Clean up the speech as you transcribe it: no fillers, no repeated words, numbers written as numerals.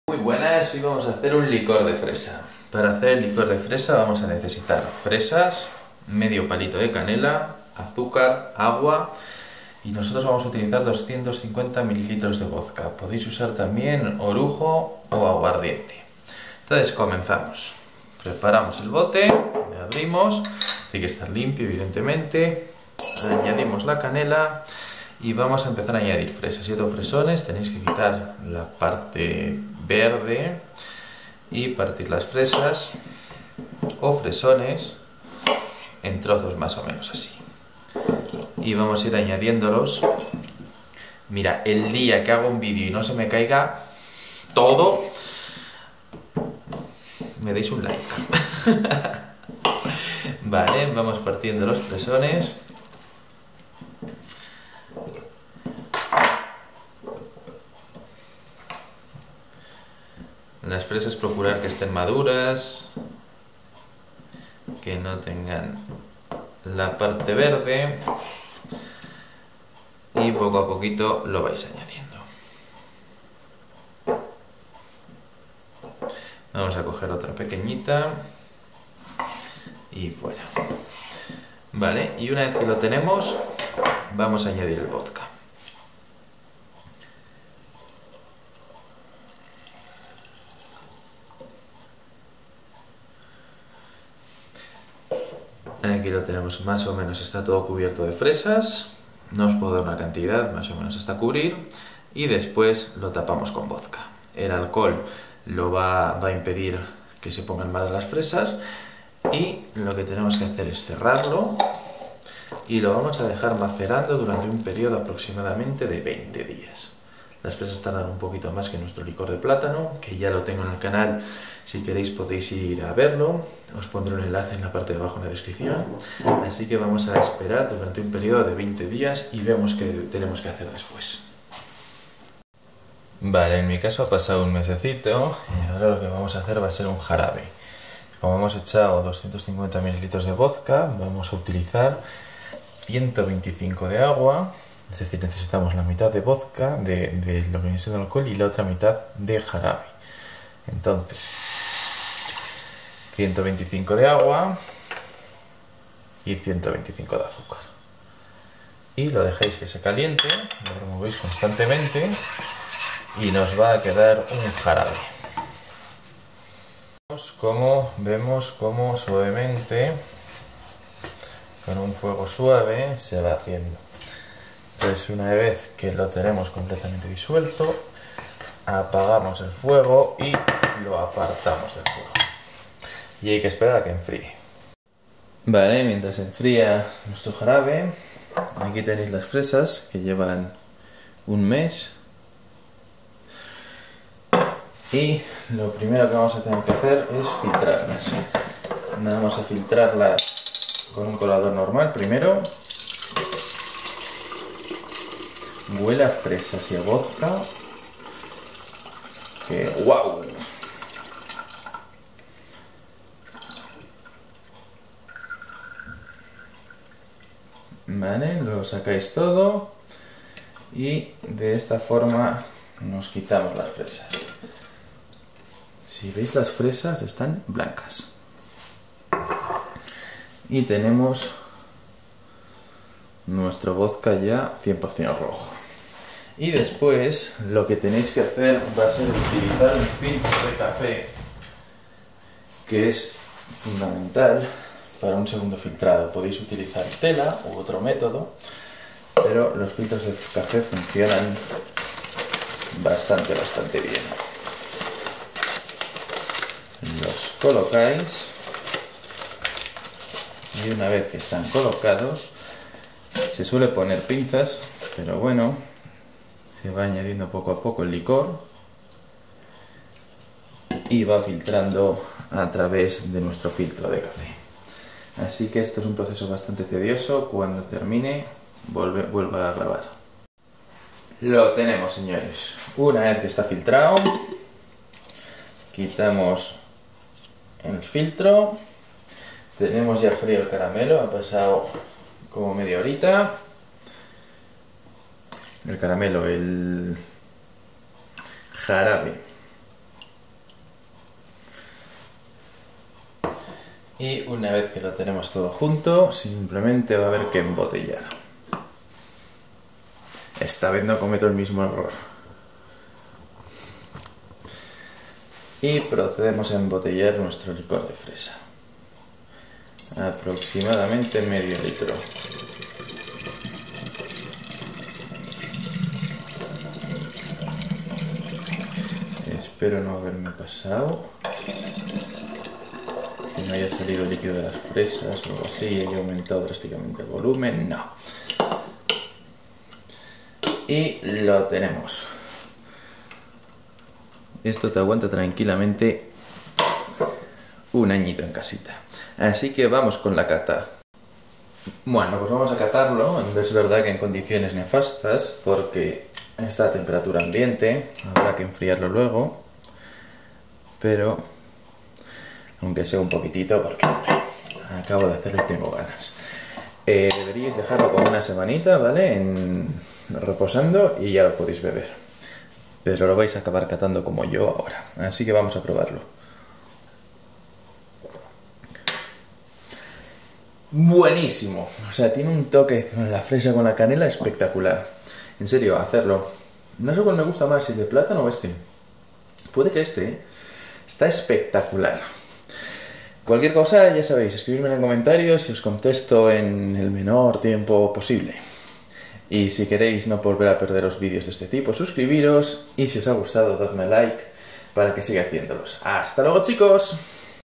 Muy buenas, y vamos a hacer un licor de fresa. Para hacer el licor de fresa vamos a necesitar fresas, medio palito de canela, azúcar, agua y nosotros vamos a utilizar 250 mililitros de vodka. Podéis usar también orujo o aguardiente. Entonces comenzamos. Preparamos el bote, le abrimos, tiene que estar limpio evidentemente, añadimos la canela y vamos a empezar a añadir fresas. Si tengo fresones, tenéis que quitar la parte verde y partir las fresas o fresones en trozos más o menos así. Y vamos a ir añadiéndolos. Mira, el día que hago un vídeo y no se me caiga todo, me deis un like. Vale, vamos partiendo los fresones. Las fresas procurar que estén maduras, que no tengan la parte verde, y poco a poquito lo vais añadiendo. Vamos a coger otra pequeñita y fuera. Vale, y una vez que lo tenemos, vamos a añadir el vodka. Aquí lo tenemos, más o menos está todo cubierto de fresas. No os puedo dar una cantidad, más o menos hasta cubrir. Y después lo tapamos con vodka. El alcohol lo va a impedir que se pongan malas las fresas. Y lo que tenemos que hacer es cerrarlo. Y lo vamos a dejar macerando durante un periodo aproximadamente de 20 días. Las fresas tardan un poquito más que nuestro licor de plátano, que ya lo tengo en el canal. Si queréis podéis ir a verlo. Os pondré un enlace en la parte de abajo en la descripción. Así que vamos a esperar durante un periodo de 20 días y vemos qué tenemos que hacer después. Vale, en mi caso ha pasado un mesecito y ahora lo que vamos a hacer va a ser un jarabe. Como hemos echado 250 mililitros de vodka, vamos a utilizar 125 de agua. Es decir, necesitamos la mitad de vodka, de lo que viene siendo alcohol, y la otra mitad de jarabe. Entonces, 125 de agua y 125 de azúcar. Y lo dejáis que se caliente, lo removéis constantemente y nos va a quedar un jarabe. Vemos cómo suavemente, con un fuego suave, se va haciendo. Entonces, una vez que lo tenemos completamente disuelto, apagamos el fuego y lo apartamos del fuego. Y hay que esperar a que enfríe. Vale, mientras enfría nuestro jarabe, aquí tenéis las fresas que llevan un mes. Y lo primero que vamos a tener que hacer es filtrarlas. Vamos a filtrarlas con un colador normal primero. Huele a fresas y a vodka. Que ¡wow! Vale, lo sacáis todo y de esta forma nos quitamos las fresas. Si veis, las fresas están blancas. Y tenemos nuestro vodka ya 100% rojo. Y después lo que tenéis que hacer va a ser utilizar un filtro de café, que es fundamental para un segundo filtrado. Podéis utilizar tela u otro método, pero los filtros de café funcionan bastante bien. Los colocáis y una vez que están colocados, se suele poner pinzas, pero bueno, se va añadiendo poco a poco el licor y va filtrando a través de nuestro filtro de café. Así que esto es un proceso bastante tedioso. Cuando termine, vuelvo a grabar. Lo tenemos, señores. Una vez que está filtrado, quitamos el filtro. Tenemos ya frío el caramelo, ha pasado como media horita. El caramelo, el jarabe Y una vez que lo tenemos todo junto, simplemente va a haber que embotellar. Esta vez no cometo el mismo error. Y procedemos a embotellar nuestro licor de fresa. Aproximadamente medio litro. Espero no haberme pasado. Que no haya salido líquido de las fresas o algo así y haya aumentado drásticamente el volumen. No. Y lo tenemos. Esto te aguanta tranquilamente un añito en casita. Así que vamos con la cata. Bueno, pues vamos a catarlo. Es verdad que en condiciones nefastas, porque está a temperatura ambiente, habrá que enfriarlo luego. Pero, aunque sea un poquitito, porque acabo de hacerlo y tengo ganas. Deberíais dejarlo como una semanita, ¿vale? Reposando y ya lo podéis beber. Pero lo vais a acabar catando como yo ahora. Así que vamos a probarlo. Buenísimo. O sea, tiene un toque con la fresa, con la canela espectacular. En serio, hacerlo. No sé cuál me gusta más, si el de plátano o este. Puede que este. Está espectacular. Cualquier cosa, ya sabéis, escribidme en comentarios y os contesto en el menor tiempo posible. Y si queréis no volver a perderos vídeos de este tipo, suscribiros y si os ha gustado, dadme like para que siga haciéndolos. ¡Hasta luego, chicos!